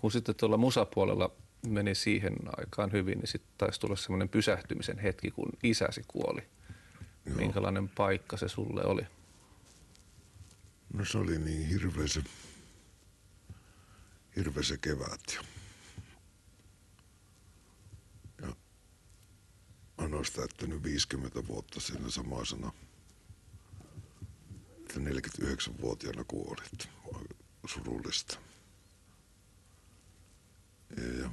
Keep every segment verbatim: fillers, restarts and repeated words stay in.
kun sitten tuolla musapuolella meni siihen aikaan hyvin, niin sitten taisi tulla semmoinen pysähtymisen hetki, kun isäsi kuoli. Joo. Minkälainen paikka se sulle oli? No se oli niin hirveä se, hirveä se kevät. Ja, ja mä oon täyttänyt viisikymmentä vuotta siinä samaisena, että neljäkymmentäyhdeksänvuotiaana kuolit. Surullista. Ja, ja.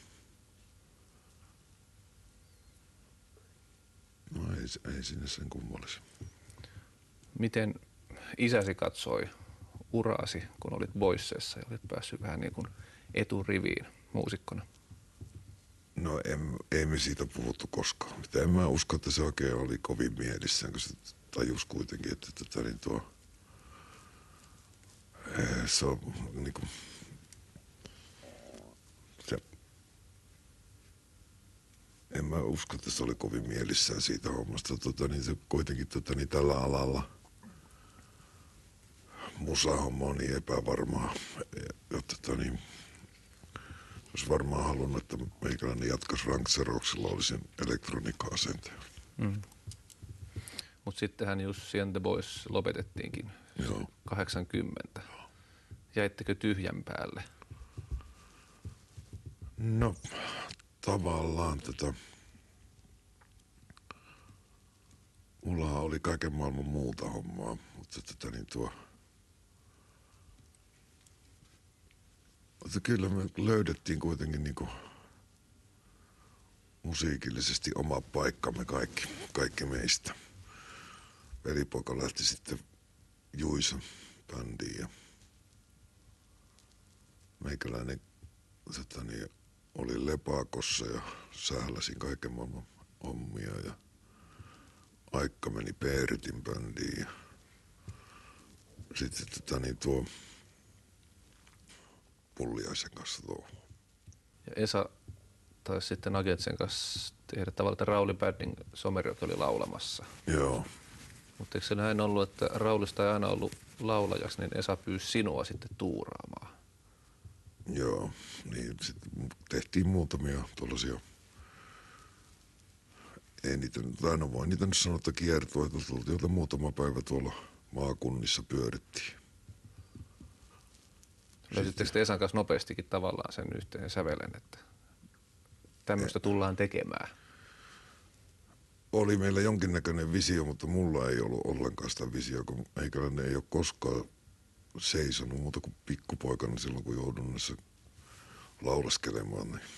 No ei, ei sinne sen kummallisia. Miten isäsi katsoi uraasi, kun olit Boissessa ja olit päässyt vähän niin kuin eturiviin muusikkona? No en, ei me siitä puhuttu koskaan. Mitä en mä usko, että se oikein oli kovin mielissään, kun se tajus kuitenkin, että tätä, niin tuo, se on niin kuin, se, en mä usko, että se oli kovin mielissään siitä hommasta. Tota, niin se kuitenkin tota, niin tällä alalla musahomma on niin epävarmaa. Ja, tota, niin, olisi varmaan halunnut, että meikäläinen jatkaisi Rankseroksella, olisin elektroniikka-asentaja. Mm. Mutta sittenhän Jussi and the Boys lopetettiinkin. Joo. kahdeksankymmentä. Jäittekö tyhjän päälle? No tavallaan tätä. Mulla oli kaiken maailman muuta hommaa, mutta tätä niin tuo. Mutta kyllä me löydettiin kuitenkin niinku musiikillisesti oma paikkamme kaikki, kaikki meistä. Velipoika lähti sitten Juisa bändiin ja meikäläinen tota niin, oli Lepakossa ja sähläsin kaiken maailman hommia ja Aikka meni Peeritin bändiin ja sitten tota niin, tuo Pulliaisen kanssa tuo. Ja Esa taisi sitten Agentsen kanssa tehdä tavallaan, että Rauli Bädding Someriot oli laulamassa. Joo. Mutta eikö se näin ollut, että Raulista ei aina ollut laulajaksi, niin Esa pyysi sinua sitten tuuraamaan? Joo, niin sitten tehtiin muutamia tuollaisia, ei niitä, tai no voi niitä nyt sanoa, että kiertueita, joita muutama päivä tuolla maakunnissa pyörittiin. Löysittekö te Esan kanssa nopeastikin tavallaan sen yhteen sävelen, että tämmöistä tullaan tekemään? Oli meillä jonkinnäköinen visio, mutta mulla ei ollut ollenkaan sitä visio, kun meikäläinen ei ole koskaan seisonut muuta kuin pikkupoikana silloin, kun joudun näissä laulaskelemaan. Niin,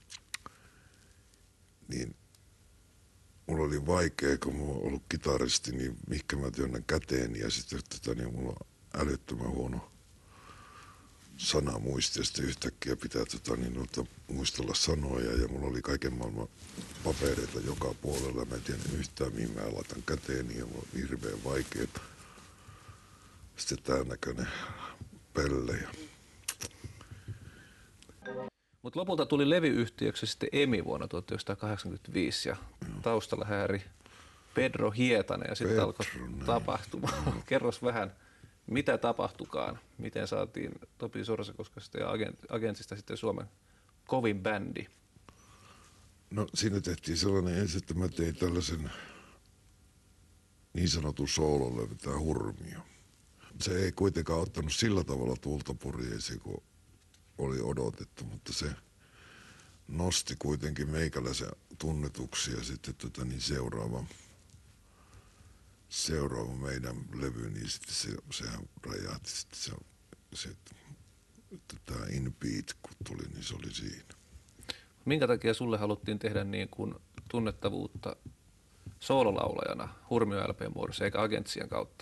niin mulla oli vaikea, kun mulla on ollut kitaristi, niin mihinkä mä työnnän käteeni ja sitten tota, niin mulla on älyttömän huono sanamuisti ja sitten yhtäkkiä pitää tota, niin, noita, muistella sanoja ja mulla oli kaiken maailman papereita joka puolella. Mä en tiedä yhtään, mihin mä laitan käteeni ja mulla on hirveän vaikeeta. Sitten tämän näköinen pelle. Ja... Mutta lopulta tuli levyyhtiöksi sitten EMI vuonna tuhatyhdeksänsataakahdeksankymmentäviisi ja no. Taustalla hääri Pedro Hietanen ja sitten alkoi tapahtuma. No. Kerros vähän, mitä tapahtukaan, miten saatiin Topi Sorsakoskesta ja Agentsista sitten Suomen kovin bändi? No siinä tehtiin sellainen ensin, että mä tein tällaisen niin sanotun soololevy, tämä Hurmio. Se ei kuitenkaan ottanut sillä tavalla tuulta purjeisiin, kun oli odotettu, mutta se nosti kuitenkin meikäläisen tunnetuksi ja sitten tota, niin seuraava, seuraava meidän levy, niin sitten se, sehän räjähti sitten se, se että tämä In Beat, kun tuli, niin se oli siinä. Minkä takia sulle haluttiin tehdä niin kuin tunnettavuutta soololaulajana Hurmio L P:n muodossa eikä Agentsien kautta?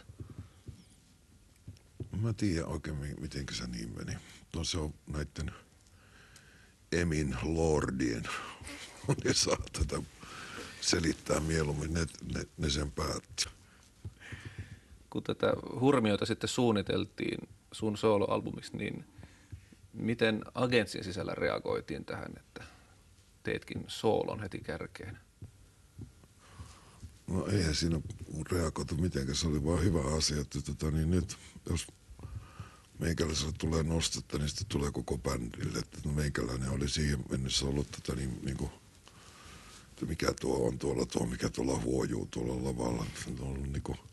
Mä tiedän oikein, miten se niin meni. No se on näiden Emin lordien. Ne saa tätä selittää mieluummin, ne, ne, ne sen päätti. Kun tätä Hurmiota sitten suunniteltiin sun soloalbumiksi, niin miten Agentsien sisällä reagoitiin tähän, että teetkin soolon heti kärkeen? No eihän siinä reagoitu mitenkään, se oli vaan hyvä asia, että tota, niin nyt jos meikäläisellä tulee nostetta, niin sitten tulee koko bändille. Että meikäläinen oli siihen mennessä ollut tätä niin, niin kuin, että mikä tuo on tuolla, tuo mikä tuolla huojuu tuolla lavalla. Se on ollut niin kuin,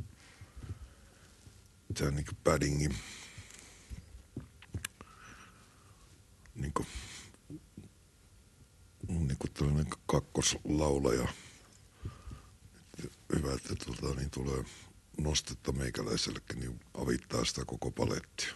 tämä niin kuin paddingi, niin kuin, niin kuin tällainen kakkoslaulaja. Hyvä, että tuota, niin tulee nostetta meikäläisellekin, niin avittaa sitä koko palettia.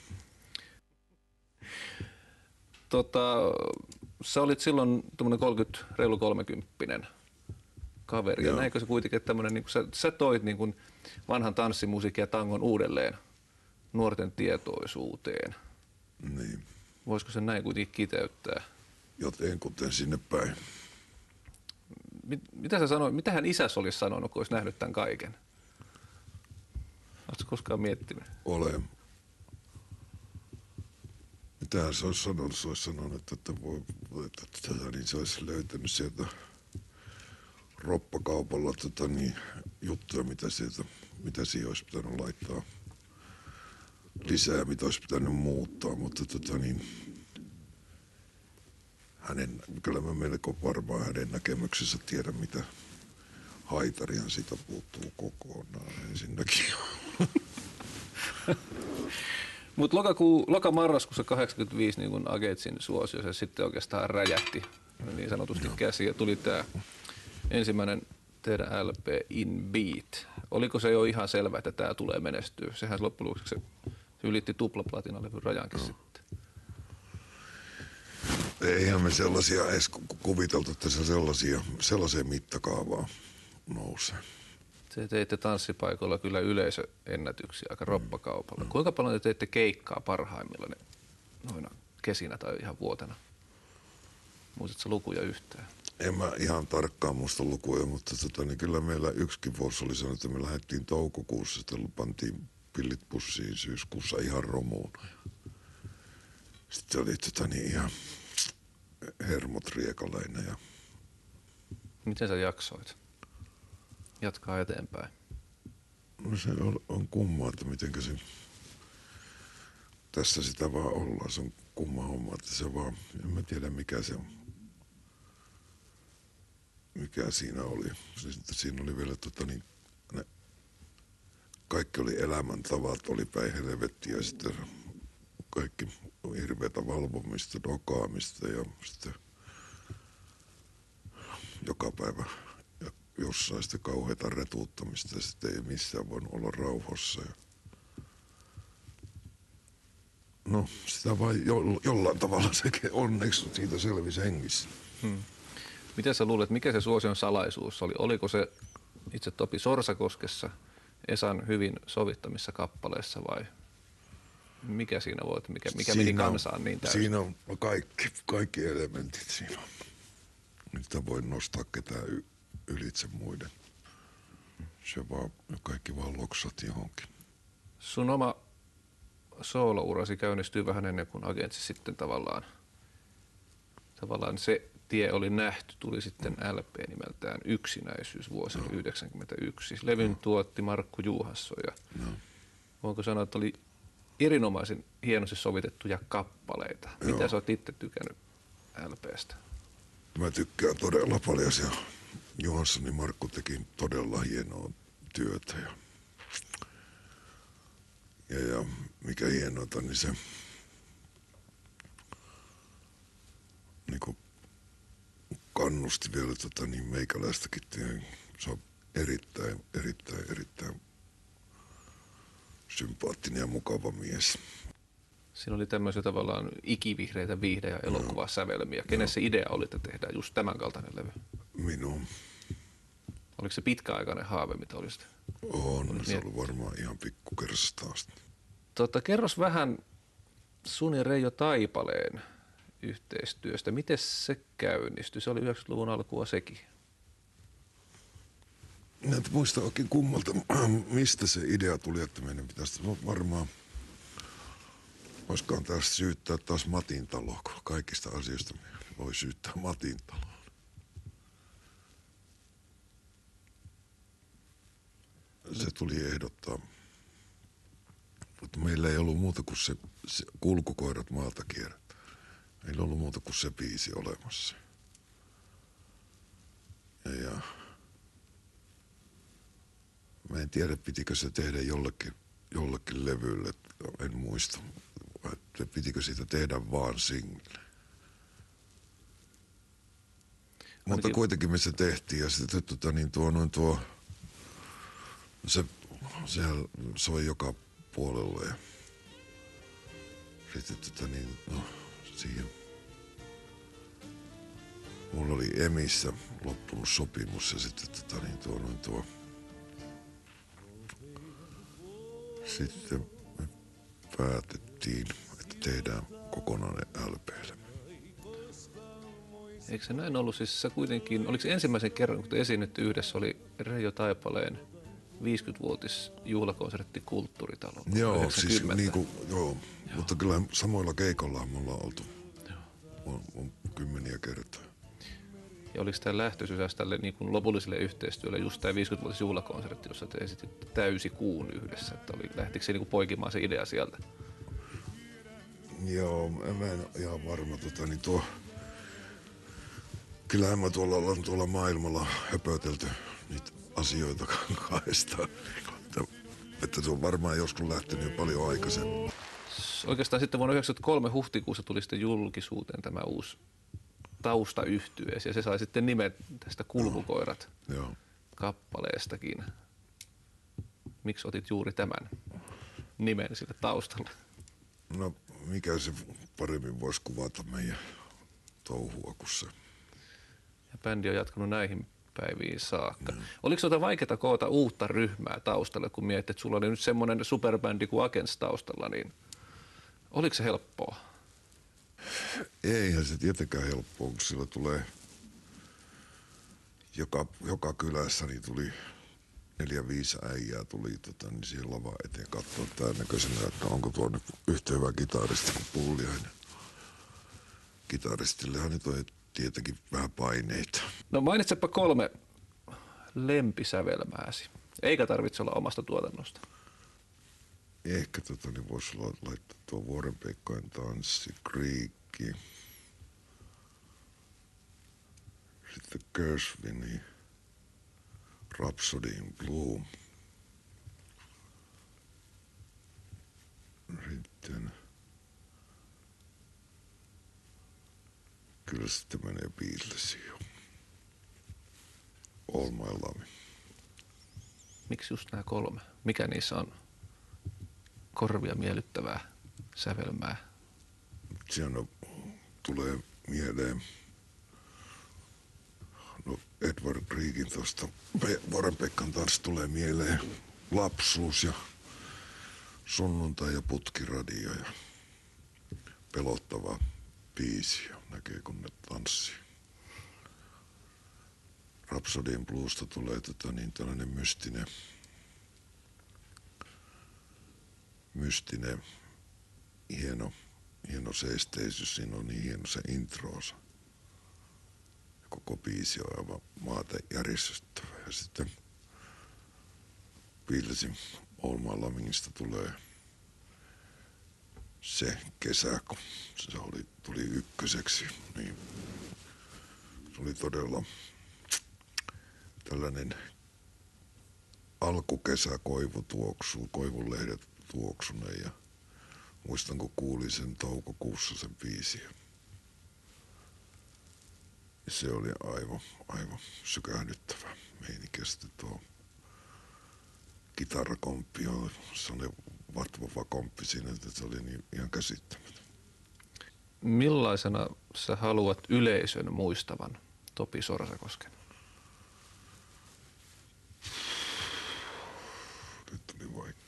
Tota, sä olit silloin tuommoinen kolmekymmentä, reilu kolmekymppinen kaveri. Joo. Ja näinkö se kuitenkin, että tämmönen, niin sä, sä toit niin kuin vanhan tanssimusiikin ja tangon uudelleen nuorten tietoisuuteen. Niin. Voisiko se näin kuitenkin kiteyttää? Joten kuten sinne päin. Mit, mitä sä sanoit, mitä hän isäs olisi sanonut, kun olisi nähnyt tämän kaiken? Oletko koskaan miettinyt? Olen. Mitähän se olisi sanonut? Se olisi sanonut, että, voi, että, että niin se olisi löytänyt sieltä roppakaupalla tota, niin, juttuja, mitä, sieltä, mitä siihen olisi pitänyt laittaa lisää, mitä olisi pitänyt muuttaa, mutta tota, niin, hänen, kyllä mä melko varmaan hänen näkemyksensä tiedän, mitä haitarihan siitä puuttuu kokonaan ensinnäkin. Mutta lokakuu, loka-marraskuussa kahdeksankymmentäviisi niin kun Ageitsin suosio se sitten oikeastaan räjähti niin sanotusti käsiin ja tuli tämä ensimmäinen teidän L P In Beat. Oliko se jo ihan selvä, että tämä tulee menestyä? Sehän loppujen lopuksi se ylitti tuplaplatinalevyn rajankin no. sitten. Eihän me sellaisia edes kuviteltu, että se sellaisia, sellaiseen mittakaavaan nousee. Te teitte tanssipaikoilla kyllä yleisöennätyksiä aika roppakaupalla. Mm. Kuinka paljon te teitte keikkaa parhaimmillaan noina kesinä tai ihan vuotena? Muistatko lukuja yhtään? En mä ihan tarkkaan muista lukuja, mutta tota, niin kyllä meillä yksikin vuosi oli sellainen, että me lähdettiin toukokuussa, sitten pantiin pillit pussiin syyskuussa ihan romuun. Sitten oli tota, niin ihan hermot riekaleina. Ja... Miten sä jaksoit? Jatkaa eteenpäin. No se on, on kummaa, että mitenkä se... Tässä sitä vaan ollaan. Se on kumma homma, että se vaan... En mä tiedä mikä se on. Mikä siinä oli. Siis, siinä oli vielä tota niin... Ne, kaikki oli elämäntavat, oli päin helvettiä ja sitten kaikki hirveätä valvomista, dokaamista ja sitten joka päivä jossain sitten kauheita retuuttamista ja sitten ei missään voinut olla rauhassa. Ja no sitä vain jo, jollain tavalla se onneksi siitä selvisi hengissä. Hmm. Mitä sä luulet, mikä se suosion salaisuus oli? Oliko se itse Topi Sorsakoskessa Esan hyvin sovittamissa kappaleissa vai mikä siinä voi, mikä, mikä siinä meni kansaan niin täysin? Siinä on kaikki, kaikki elementit siinä on. Sitä voi nostaa ketään y- ylitse muiden. Se vaan, kaikki vaan loksat johonkin. Sun oma soolourasi käynnistyi vähän ennen kuin Agentsi sitten tavallaan, tavallaan se tie oli nähty. Tuli sitten L P nimeltään Yksinäisyys vuosina no. yhdeksänkymmentäyksi. Siis levyn no. tuotti Markku Juhasso ja no. voinko sanoa, että oli erinomaisen hienosti sovitettuja kappaleita. Joo. Mitä sä oot itse tykännyt L P:stä? Mä tykkään todella paljon. Se Johanssoni Markku teki todella hienoa työtä. Ja, ja, ja mikä hienoita, niin se niin kuin kannusti vielä tota, niin meikäläistäkin. Se on erittäin, erittäin, erittäin sympaattinen ja mukava mies. Siinä oli tämmöisiä tavallaan ikivihreitä viihde- ja elokuvasävelmiä. Kenen se idea oli, että tehdään just tämän kaltainen levy? Minun. Oliko se pitkäaikainen haave, mitä olisit? On, olis se ollut varmaan ihan pikkukersasta asti. Tota, kerros vähän sun ja Reijo Taipaleen yhteistyöstä. Miten se käynnistyi? Se oli yhdeksänkymmentäluvun alkua sekin. En muista oikein kummalta, mistä se idea tuli, että meidän pitäisi varmaan... Voisikohan taas syyttää taas Matin taloa, kun kaikista asioista voi syyttää Matin taloa. Se tuli ehdottaa mutta meillä ei ollut muuta kuin se, se Kulkukoirat maalta kierrät. Meillä ei ollut muuta kuin se biisi olemassa. Ja, ja mä en tiedä, pitikö se tehdä jollekin, jollekin levylle, en muista. Vai pitikö siitä tehdä vaan single. Mutta kuitenkin me se tehtiin ja sitten tota, niin tuo, noin tuo, se, sehän soi joka puolella ja sitten tota, niin, no, siihen. Mulla oli Emissä loppunut sopimus ja sitten tota, niin tuo, noin tuo. Sitten me päätettiin, että tehdään kokonainen L P-levy. Eikö se näin ollut? Siis sä kuitenkin, oliko se ensimmäisen kerran, kun te esiinnytte yhdessä, oli Reijo Taipaleen viisikymmenvuotis juhlakonsertti Kulttuuritalolla? Joo, siis niinku, joo, joo, mutta kyllä samoilla keikolla me ollaan oltu on, on kymmeniä kertaa. Ja oliko tämä lähtöisyys tälle niin kuin lopulliselle yhteistyölle just tämä viisikymmenvuotis juhlakonsertti, jossa te esititte täysi kuun yhdessä? Että oli, lähtikö se niin kuin poikimaan se idea sieltä? Joo, mä en ole ihan varma. Tota, niin tuo, kyllähän mä tuolla ollaan tuolla maailmalla höpötelty niitä asioita kahdestaan. Että, että se on varmaan joskus lähtenyt jo paljon aikaisemmin. Oikeastaan sitten vuonna yhdeksänkymmentäkolme huhtikuussa tuli sitten julkisuuteen tämä uusi taustayhtyees ja se sai sitten nimen tästä Kulkukoirat Joo. kappaleestakin. Miksi otit juuri tämän nimen sille taustalle? No mikä se paremmin voisi kuvata meidän touhua kuin se. Ja bändi on jatkanut näihin päiviin saakka. Mm. Oliko sinuta vaikeaa koota uutta ryhmää taustalle, kun mietit, että sulla oli nyt semmoinen superbändi kuin Agents taustalla, niin oliko se helppoa? Eihän se tietenkään helppoa, kun sillä tulee joka, joka kylässä niin tuli neljä, viisi äijää tuli tota, niin siihen lavan eteen katsoa tämän näköisenä, että onko tuo nyt yhtä hyvä kitaristi kuin Pulliainen. Kitaristillehan nyt on tietenkin vähän paineita. No mainitsepa kolme lempisävelmääsi, eikä tarvitse olla omasta tuotannosta. Ehkä tota, niin voisi laittaa tuo Vuorenpeikkojen tanssi, Kriikki, sitten Gershwini, Rhapsody in Blue, sitten kyllä sitten menee Beatlesiin jo. All My Love. Miksi just nämä kolme? Mikä niissä on korvia miellyttävää sävelmää? Siinä tulee mieleen no Edward Griegin tuosta Vuorenpekkan tanssi tulee mieleen lapsuus ja sunnuntai ja putkiradio ja pelottava biisi ja näkee kun ne tanssii. Rhapsodyn Bluesta tulee tota, niin tällainen mystinen mystinen hieno hieno seesteisyys, siinä on niin hieno se introosa. Koko biisi on aivan maata järisyttävä. Ja sitten Beatlesin All My Lovingista tulee se kesä, kun se oli, tuli ykköseksi, niin se oli todella tällainen alkukesä koivu tuoksuu, koivunlehdet tuoksuneen ja muistan, kun kuulin sen toukokuussa sen biisin. Se oli aivan, aivan sykähdyttävä meininki. Sitten tuo kitarakomppi oli sellainen vatvova komppi siinä, että se oli niin ihan käsittämätön. Millaisena sä haluat yleisön muistavan Topi Sorsakosken? Nyt tuli vaikea.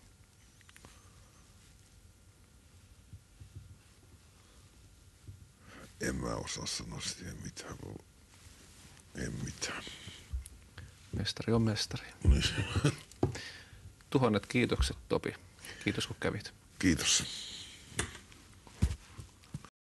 En mä osaa sanoa siihen mitään. En mitään. Mestari on mestari. Niin. Tuhannet kiitokset, Topi. Kiitos kun kävit. Kiitos.